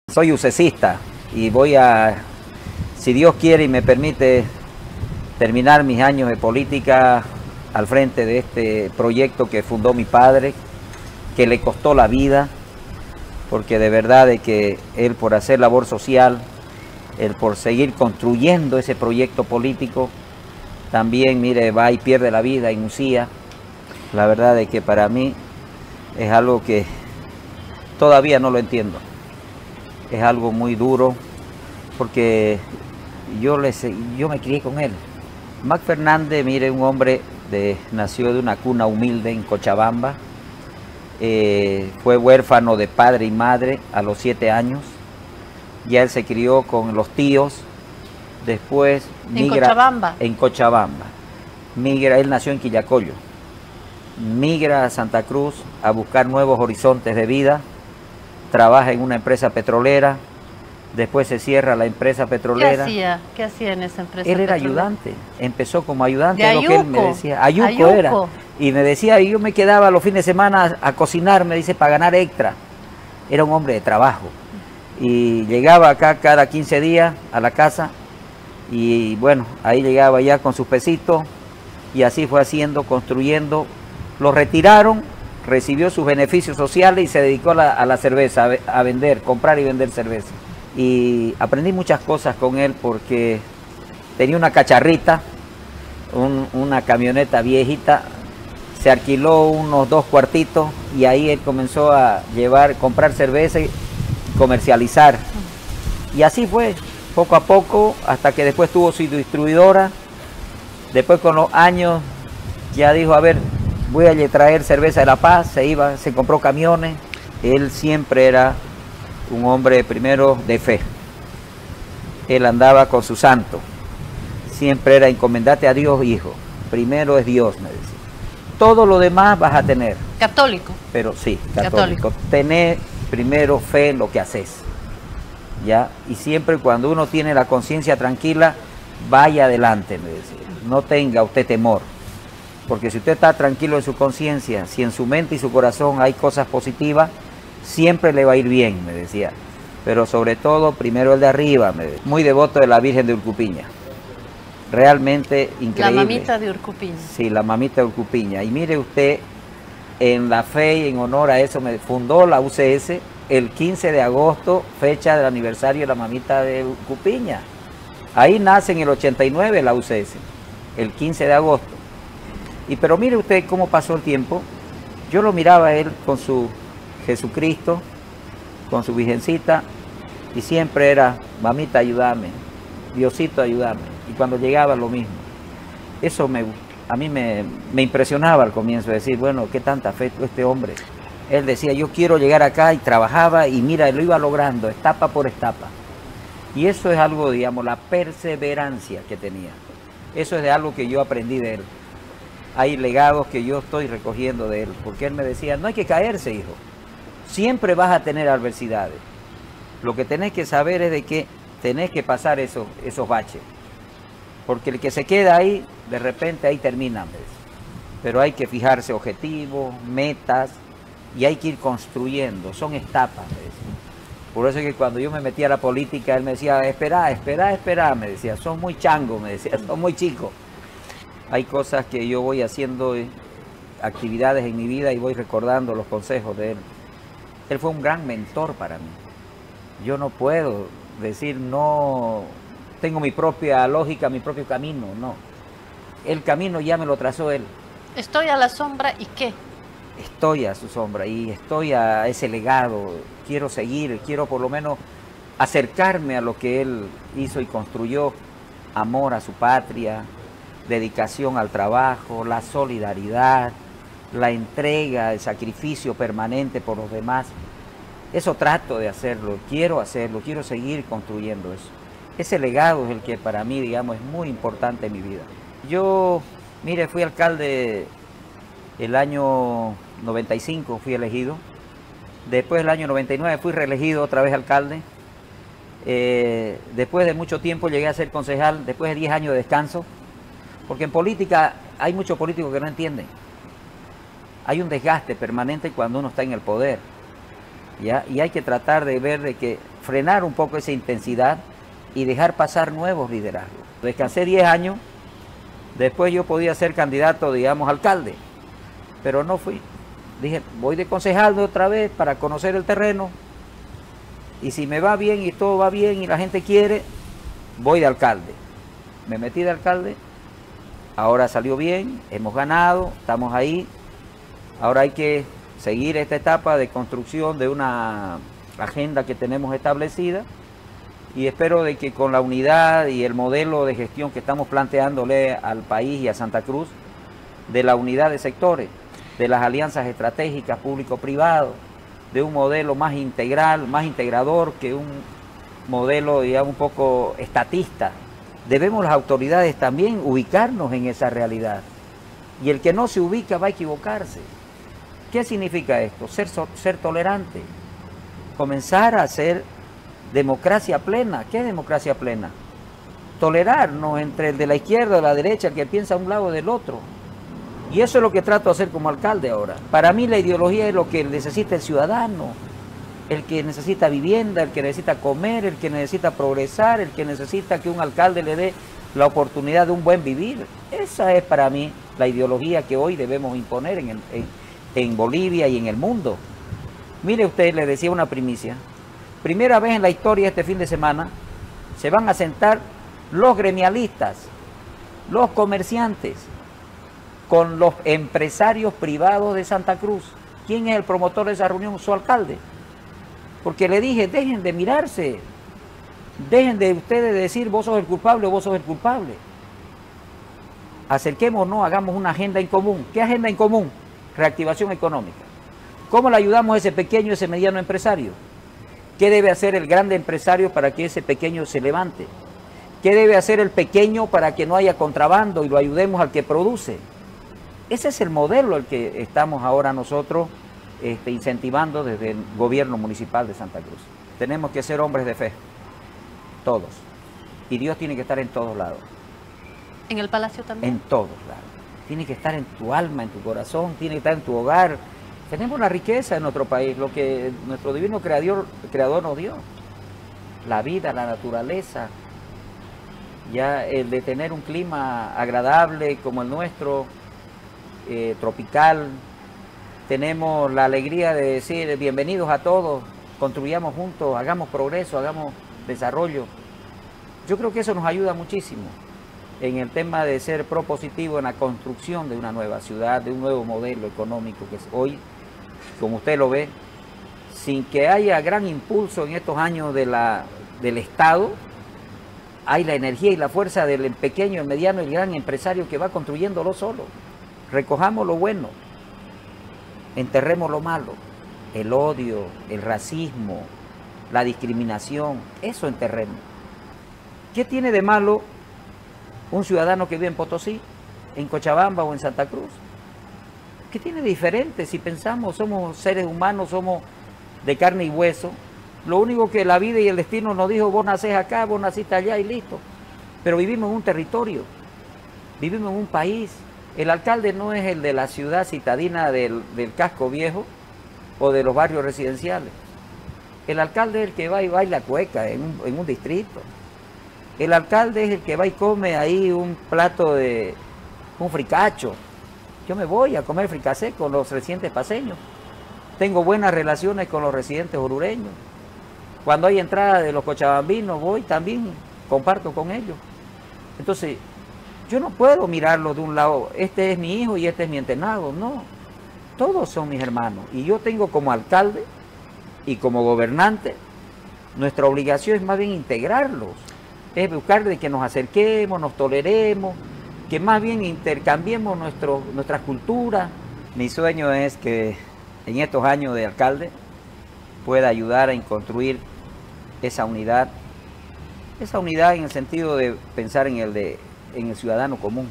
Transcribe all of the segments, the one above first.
Soy ucesista y voy a, si Dios quiere y me permite, terminar mis años de política al frente de este proyecto que fundó mi padre, que le costó la vida, porque de verdad de que él, por hacer labor social, él por seguir construyendo ese proyecto político, también, mire, va y pierde la vida en Ucía. La verdad de que para mí es algo que todavía no lo entiendo. Es algo muy duro, porque yo me crié con él. Mac Fernández, mire, un hombre nació de una cuna humilde en Cochabamba. Fue huérfano de padre y madre a los 7 años. Ya él se crió con los tíos. Después migra ¿En Cochabamba? En Cochabamba. Migra, él nació en Quillacollo. Migra a Santa Cruz a buscar nuevos horizontes de vida. Trabaja en una empresa petrolera. Después se cierra la empresa petrolera. ¿Qué hacía en esa empresa Él era petrolera? ayudante. Empezó como ayudante. ¿De es lo que él me Ayuco? decía. Ayuco Ayuco. era. Y me decía, y yo me quedaba los fines de semana a cocinar, me dice, para ganar extra. Era un hombre de trabajo. Y llegaba acá cada 15 días a la casa. Y bueno, ahí llegaba ya con sus pesitos. Y así fue haciendo, construyendo. Lo retiraron, recibió sus beneficios sociales y se dedicó a la cerveza, a vender, comprar y vender cerveza. Y aprendí muchas cosas con él porque tenía una cacharrita, una camioneta viejita, se alquiló unos 2 cuartitos y ahí él comenzó a comprar cerveza y comercializar. Y así fue, poco a poco, hasta que después tuvo su distribuidora. Después, con los años, ya dijo, a ver, voy a traer cerveza de La Paz, se compró camiones. Él siempre era un hombre primero de fe. Él andaba con su santo. Siempre era encomendate a Dios, hijo. Primero es Dios, me decía. Todo lo demás vas a tener. ¿Católico? Pero sí, católico. Tener primero fe en lo que haces. ¿Ya? Y siempre cuando uno tiene la conciencia tranquila, vaya adelante, me decía. No tenga usted temor. Porque si usted está tranquilo en su conciencia, si en su mente y su corazón hay cosas positivas, siempre le va a ir bien, me decía. Pero sobre todo, primero el de arriba, muy devoto de la Virgen de Urcupiña. Realmente increíble. La mamita de Urcupiña. Sí, la mamita de Urcupiña. Y mire usted, en la fe y en honor a eso, fundó la UCS el 15 de agosto, fecha del aniversario de la mamita de Urcupiña. Ahí nace en el 89 la UCS, el 15 de agosto. Pero mire usted cómo pasó el tiempo. Yo lo miraba a él con su Jesucristo, con su Virgencita, y siempre era, mamita, ayúdame, Diosito, ayúdame. Y cuando llegaba, lo mismo. Eso a mí me impresionaba al comienzo, decir, bueno, qué tanta fe este hombre. Él decía, yo quiero llegar acá, y trabajaba, y mira, lo iba logrando, etapa por etapa. Y eso es algo, digamos, la perseverancia que tenía. Eso es de algo que yo aprendí de él. Hay legados que yo estoy recogiendo de él, porque él me decía, no hay que caerse, hijo. Siempre vas a tener adversidades. Lo que tenés que saber es de que tenés que pasar esos baches. Porque el que se queda ahí, de repente ahí termina. Pero hay que fijarse objetivos, metas, y hay que ir construyendo. Son etapas. Por eso es que cuando yo me metí a la política, él me decía, espera, me decía, son muy changos, me decía, son muy chicos. Hay cosas que yo voy haciendo, actividades en mi vida, y voy recordando los consejos de él. Él fue un gran mentor para mí. Yo no puedo decir, no, tengo mi propia lógica, mi propio camino, no. El camino ya me lo trazó él. Estoy a la sombra, ¿y qué? Estoy a su sombra y estoy a ese legado. Quiero seguir, quiero por lo menos acercarme a lo que él hizo y construyó. Amor a su patria, dedicación al trabajo, la solidaridad, la entrega, el sacrificio permanente por los demás. Eso trato de hacerlo, quiero seguir construyendo eso. Ese legado es el que para mí, digamos, es muy importante en mi vida. Yo, mire, fui alcalde el año 95, fui elegido. Después del año 99 fui reelegido otra vez alcalde. Después de mucho tiempo llegué a ser concejal, después de 10 años de descanso. Porque en política hay muchos políticos que no entienden. Hay un desgaste permanente cuando uno está en el poder, ¿ya? Y hay que tratar de ver de que frenar un poco esa intensidad y dejar pasar nuevos liderazgos. Descansé 10 años, después yo podía ser candidato, digamos, alcalde, pero no fui. Dije, voy de concejal de otra vez para conocer el terreno, y si me va bien y todo va bien y la gente quiere, voy de alcalde. Me metí de alcalde, ahora salió bien, hemos ganado, estamos ahí. Ahora hay que seguir esta etapa de construcción de una agenda que tenemos establecida, y espero de que con la unidad y el modelo de gestión que estamos planteándole al país y a Santa Cruz, de la unidad de sectores, de las alianzas estratégicas público-privado, de un modelo más integral, más integrador que un modelo, digamos, un poco estatista. Debemos las autoridades también ubicarnos en esa realidad. Y el que no se ubica va a equivocarse. ¿Qué significa esto? Ser tolerante. Comenzar a hacer democracia plena. ¿Qué es democracia plena? Tolerarnos entre el de la izquierda o la derecha, el que piensa a un lado del otro. Y eso es lo que trato de hacer como alcalde ahora. Para mí la ideología es lo que necesita el ciudadano, el que necesita vivienda, el que necesita comer, el que necesita progresar, el que necesita que un alcalde le dé la oportunidad de un buen vivir. Esa es para mí la ideología que hoy debemos imponer en Bolivia y en el mundo. Mire usted, le decía una primicia. Primera vez en la historia este fin de semana se van a sentar los gremialistas, los comerciantes, con los empresarios privados de Santa Cruz. ¿Quién es el promotor de esa reunión? Su alcalde. Porque le dije, dejen de mirarse, dejen de ustedes decir vos sos el culpable o vos sos el culpable. Acerquémonos, hagamos una agenda en común. ¿Qué agenda en común? Reactivación económica. ¿Cómo le ayudamos a ese pequeño, ese mediano empresario? ¿Qué debe hacer el grande empresario para que ese pequeño se levante? ¿Qué debe hacer el pequeño para que no haya contrabando y lo ayudemos al que produce? Ese es el modelo al que estamos ahora nosotros incentivando desde el gobierno municipal de Santa Cruz. Tenemos que ser hombres de fe, todos. Y Dios tiene que estar en todos lados. ¿En el palacio también? En todos lados. Tiene que estar en tu alma, en tu corazón, tiene que estar en tu hogar. Tenemos la riqueza en nuestro país, lo que nuestro divino creador nos dio. La vida, la naturaleza. Ya el de tener un clima agradable como el nuestro, tropical. Tenemos la alegría de decir bienvenidos a todos, construyamos juntos, hagamos progreso, hagamos desarrollo. Yo creo que eso nos ayuda muchísimo en el tema de ser propositivo en la construcción de una nueva ciudad, de un nuevo modelo económico que es hoy, como usted lo ve, sin que haya gran impulso en estos años del Estado, hay la energía y la fuerza del pequeño, el mediano y el gran empresario que va construyéndolo solo. Recojamos lo bueno, enterremos lo malo, el odio, el racismo, la discriminación, eso enterremos. ¿Qué tiene de malo un ciudadano que vive en Potosí, en Cochabamba o en Santa Cruz? ¿Qué tiene de diferente? Si pensamos, somos seres humanos, somos de carne y hueso. Lo único que la vida y el destino nos dijo, vos nacés acá, vos naciste allá y listo. Pero vivimos en un territorio, vivimos en un país. El alcalde no es el de la ciudad citadina del casco viejo o de los barrios residenciales. El alcalde es el que va y baila cueca en un distrito. El alcalde es el que va y come ahí un plato de un fricacho. Yo me voy a comer fricacé con los residentes paseños. Tengo buenas relaciones con los residentes orureños. Cuando hay entrada de los cochabambinos, voy también, comparto con ellos. Entonces, yo no puedo mirarlo de un lado, este es mi hijo y este es mi entrenado, no. Todos son mis hermanos. Y yo tengo como alcalde y como gobernante, nuestra obligación es más bien integrarlos. Es buscar de que nos acerquemos, nos toleremos, que más bien intercambiemos nuestras culturas. Mi sueño es que en estos años de alcalde pueda ayudar a construir esa unidad en el sentido de pensar en el ciudadano común.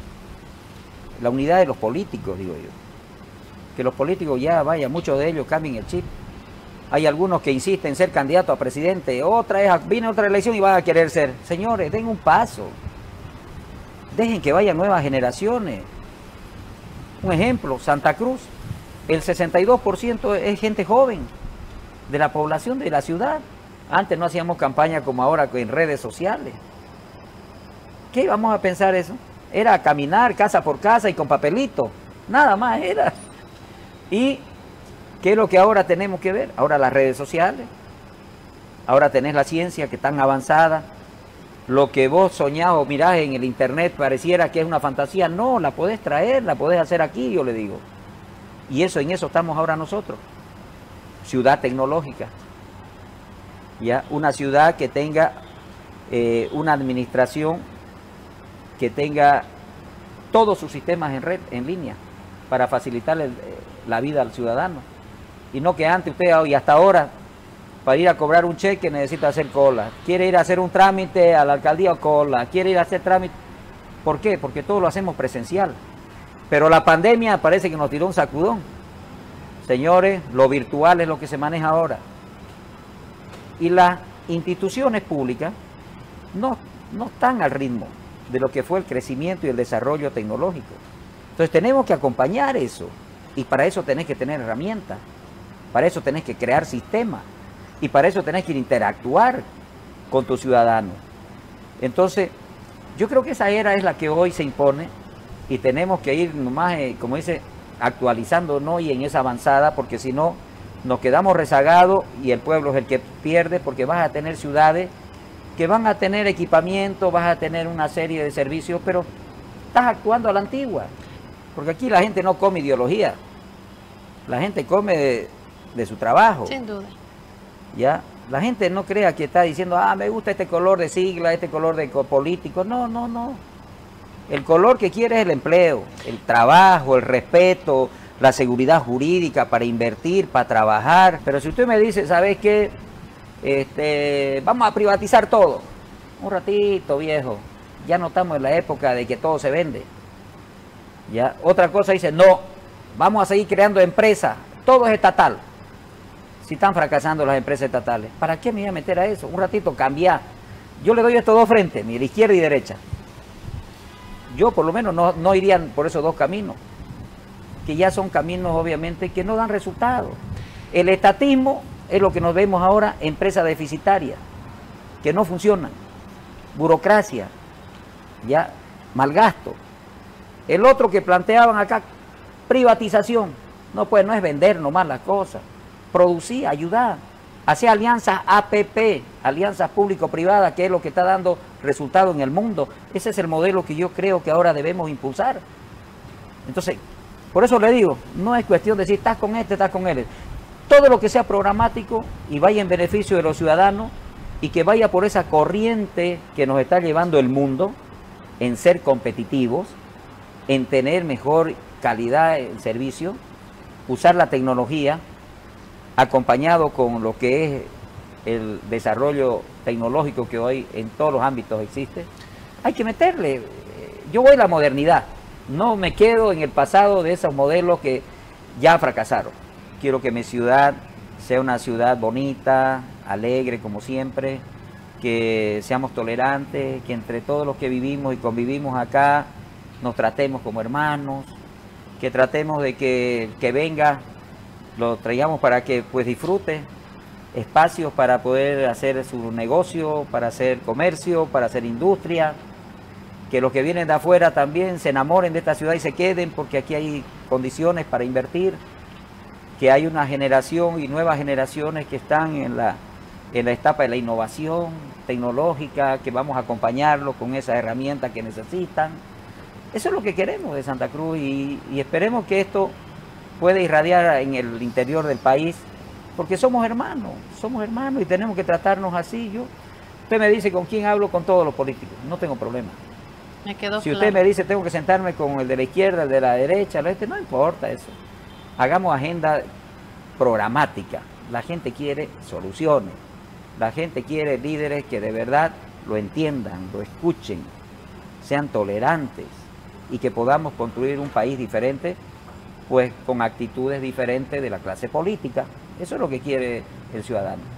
La unidad de los políticos, digo yo. Que los políticos ya, vaya, muchos de ellos cambien el chip. Hay algunos que insisten en ser candidato a presidente, viene otra elección y van a querer ser. Señores, den un paso. Dejen que vayan nuevas generaciones. Un ejemplo, Santa Cruz, el 62% es gente joven de la población de la ciudad. Antes no hacíamos campaña como ahora en redes sociales. ¿Qué íbamos a pensar eso? Era caminar casa por casa y con papelito. Nada más era. ¿Y qué es lo que ahora tenemos que ver? Ahora las redes sociales. Ahora tenés la ciencia que es tan avanzada. Lo que vos soñás o mirás en el internet pareciera que es una fantasía. No, la podés traer, la podés hacer aquí, yo le digo. Y eso, en eso estamos ahora nosotros. Ciudad tecnológica. ¿Ya? Una ciudad que tenga una administración que tenga todos sus sistemas en red, en línea, para facilitarle la vida al ciudadano. Y no que antes usted, y hasta ahora, para ir a cobrar un cheque necesita hacer cola. Quiere ir a hacer un trámite a la alcaldía, cola. Quiere ir a hacer trámite. ¿Por qué? Porque todo lo hacemos presencial. Pero la pandemia parece que nos tiró un sacudón. Señores, lo virtual es lo que se maneja ahora. Y las instituciones públicas no están al ritmo de lo que fue el crecimiento y el desarrollo tecnológico. Entonces tenemos que acompañar eso. Y para eso tenés que tener herramientas. Para eso tenés que crear sistemas. Y para eso tenés que interactuar con tus ciudadanos. Entonces, yo creo que esa era es la que hoy se impone y tenemos que ir nomás, como dice, actualizándonos y en esa avanzada, porque si no, nos quedamos rezagados y el pueblo es el que pierde, porque vas a tener ciudades que van a tener equipamiento, vas a tener una serie de servicios, pero estás actuando a la antigua, porque aquí la gente no come ideología, la gente come de su trabajo. Sin duda. ¿Ya? La gente no crea que está diciendo, me gusta este color de sigla, este color de político. No, no, no. El color que quiere es el empleo, el trabajo, el respeto, la seguridad jurídica para invertir, para trabajar. Pero si usted me dice, ¿sabes qué? Vamos a privatizar todo. Un ratito, viejo. Ya no estamos en la época de que todo se vende. ¿Ya? Otra cosa dice, no, vamos a seguir creando empresas. Todo es estatal. Si están fracasando las empresas estatales, ¿para qué me voy a meter a eso? Un ratito, cambiar. Yo le doy estos dos frentes, mira, izquierda y derecha. Yo por lo menos no iría por esos dos caminos, que ya son caminos obviamente que no dan resultados. El estatismo es lo que nos vemos ahora, empresas deficitarias, que no funcionan, burocracia, ya, malgasto. El otro que planteaban acá, privatización, no, pues no es vender nomás las cosas. Producir, ayudar, hacer alianzas APP, alianzas público-privadas, que es lo que está dando resultado en el mundo. Ese es el modelo que yo creo que ahora debemos impulsar. Entonces, por eso le digo, no es cuestión de decir, estás con este, estás con él. Todo lo que sea programático y vaya en beneficio de los ciudadanos y que vaya por esa corriente que nos está llevando el mundo en ser competitivos, en tener mejor calidad en servicio, usar la tecnología, acompañado con lo que es el desarrollo tecnológico que hoy en todos los ámbitos existe, hay que meterle. Yo voy a la modernidad, no me quedo en el pasado de esos modelos que ya fracasaron. Quiero que mi ciudad sea una ciudad bonita, alegre como siempre, que seamos tolerantes, que entre todos los que vivimos y convivimos acá nos tratemos como hermanos, que tratemos de que venga, lo traigamos para que pues disfrute espacios para poder hacer su negocio, para hacer comercio, para hacer industria, que los que vienen de afuera también se enamoren de esta ciudad y se queden porque aquí hay condiciones para invertir, que hay una generación y nuevas generaciones que están en la etapa de la innovación tecnológica, que vamos a acompañarlos con esas herramientas que necesitan. Eso es lo que queremos de Santa Cruz y esperemos que esto puede irradiar en el interior del país, porque somos hermanos y tenemos que tratarnos así. Usted me dice con quién hablo, con todos los políticos, no tengo problema. Me quedó si claro. Usted me dice tengo que sentarme con el de la izquierda, el de la derecha, no importa eso. Hagamos agenda programática. La gente quiere soluciones, la gente quiere líderes que de verdad lo entiendan, lo escuchen, sean tolerantes y que podamos construir un país diferente, pues con actitudes diferentes de la clase política. Eso es lo que quiere el ciudadano.